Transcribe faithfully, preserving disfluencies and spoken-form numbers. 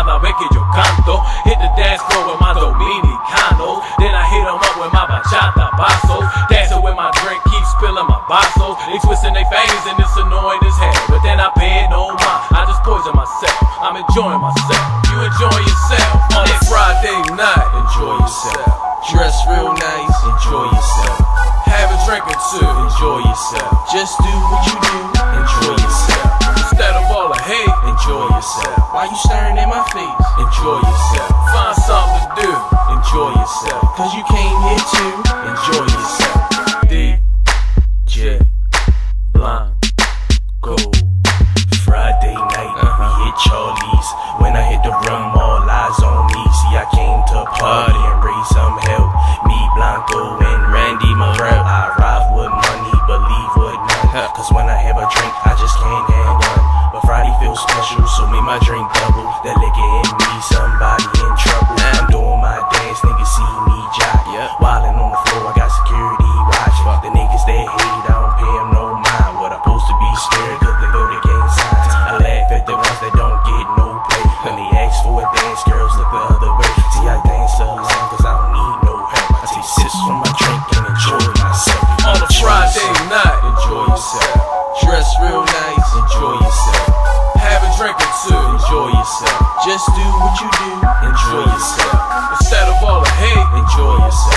cada vez que yo canto. Hit the dance floor with my dominicanos, then I hit them up with my bachata pasos. Dancing with my drink, keep spilling my vasos. They twisting their fangs and it's annoying as hell, but then I pay it no mind. I just poison myself, I'm enjoying myself. You enjoy yourself on a Friday night. Enjoy yourself. Dress real nice. Enjoy yourself. Have a drink or two. Enjoy yourself. Just do what you do. Enjoy yourself. Instead of all the hate, enjoy yourself. Why you staring in my face? Enjoy yourself. Find something to do. Enjoy yourself. Cause you came here to enjoy yourself. D J Blanco. Friday night, we hit Charlie's. When I hit the room, all eyes on me. See, I came to party and raise some help. Me, Blanco, and Randy Morel. I ride with money, believe with none. Cause when I have a drink, I just can't have one. But Friday feels special, so make my drink double. That liquor in me, somebody in trouble. I'm doing my dance, niggas see me jock. Wildin' on the floor, I got security watching. The niggas they hate, I don't pay them no mind. What I'm supposed to be scared, cause they go to gang signs. I laugh at the ones that don't get no play. When they ask for a dance, girls look the other way. See, I dance alone, cause I don't need no help. I take sips from my drink and enjoy myself. On a Friday night, enjoy yourself. Dress real nice, enjoy yourself. Have a drink or two, enjoy yourself. Just do what you do, enjoy yourself. Instead of all the hate, enjoy yourself.